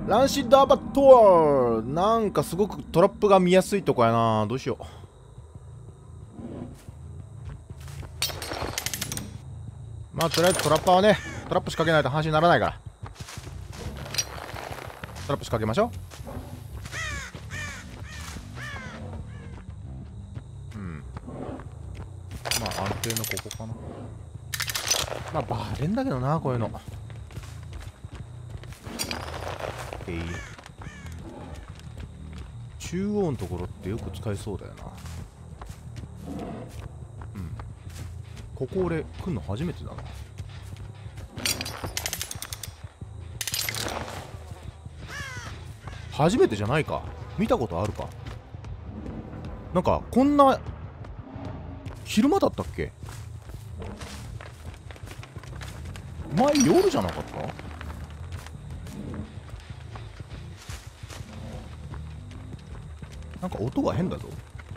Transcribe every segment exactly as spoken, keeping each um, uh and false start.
ランシッドアバトアなんかすごくトラップが見やすいとこやな。どうしよう。まあとりあえずトラッパーはね、トラップ仕掛けないと話にならないから、トラップ仕掛けましょう。うん、まあ安定のここかな。まあバレんだけどな、こういうの。えい、中央のところってよく使えそうだよな。うん、ここ俺来んの初めてだな。初めてじゃないか。見たことあるか。なんかこんな昼間だったっけ。前夜じゃなかった。なんか音が変だぞ。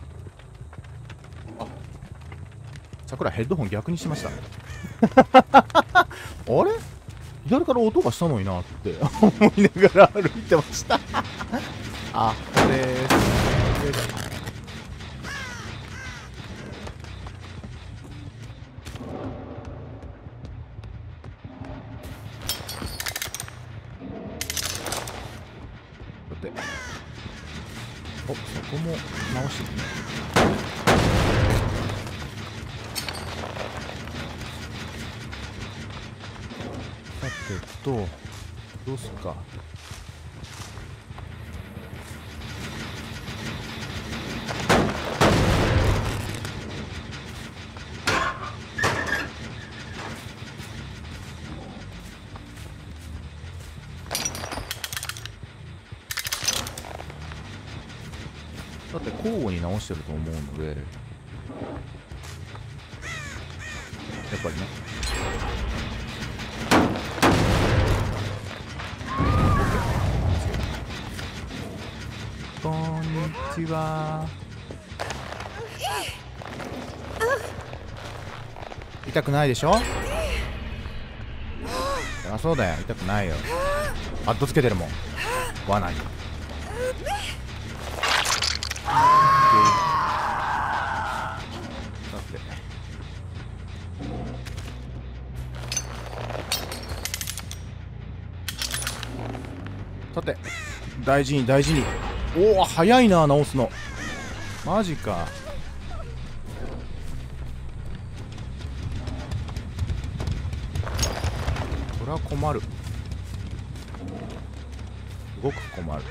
あ、桜ヘッドホン逆にしましたね。あれ、左から音がしたのになって思いながら歩いてました。あ、これです。だって、お、そこも直してるね。さてと、どうすっか。だって交互に直してると思うので、やっぱりね。こんにちは。痛くないでしょ。あ、そうだよ、痛くないよ。パッドつけてるもん、罠に。さて、大事に大事に。おお、早いな、直すの。マジか。それは困る。すごく困る。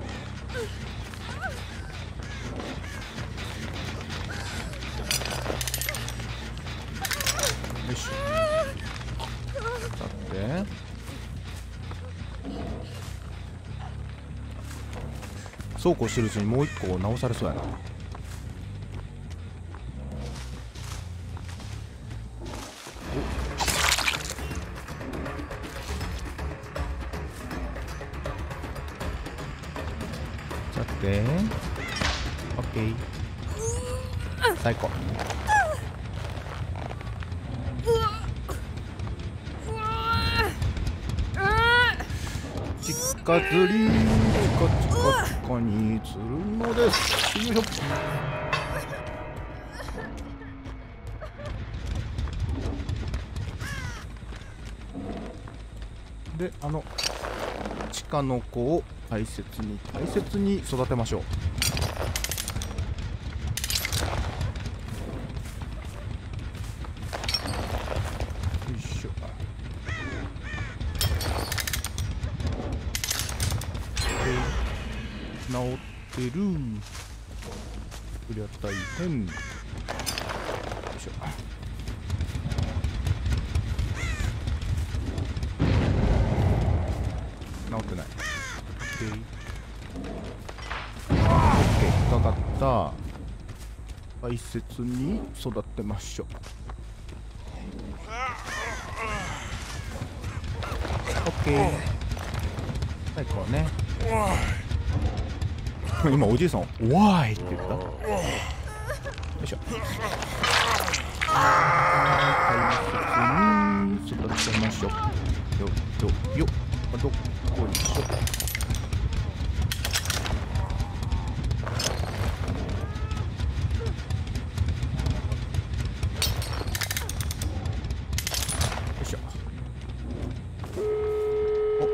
よし。さて、そうこうしてるうちにもう一個直されそうやな。さて、オッケー、最高。近づり、近々近に釣るのです。よいしょ。で、あの地下の子を大切に大切に育てましょう。よいしょ。治ってる。こりゃ大変。よいしょ。治ってない。オッケー、かかった。大切に育てましょう。オッケー、最高ね。今おじいさん「わーい」って言った。よいしょ。大切に育てましょう。よよよ、どこいしょ。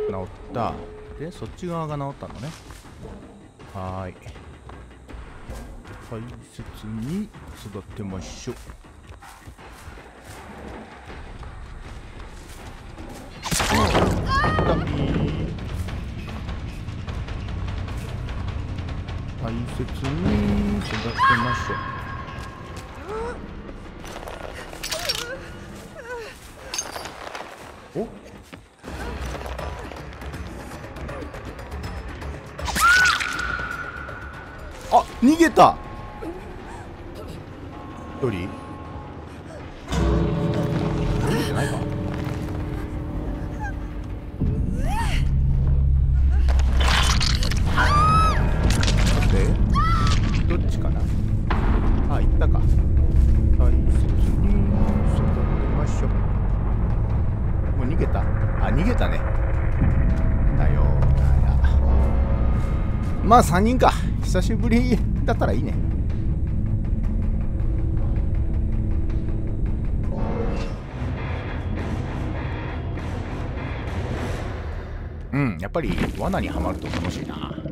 治った。でそっち側が治ったのね。はーい、大切に育てましょう。大切に育てましょう。お、あ、逃げた。一人逃げてないか。どっちかな。あ、行ったか。大切に育てましょう。もう逃げた。あ、逃げたね。だよだや。まあさんにんか。久しぶりだったらいいね。うん、やっぱり罠にはまると楽しいな。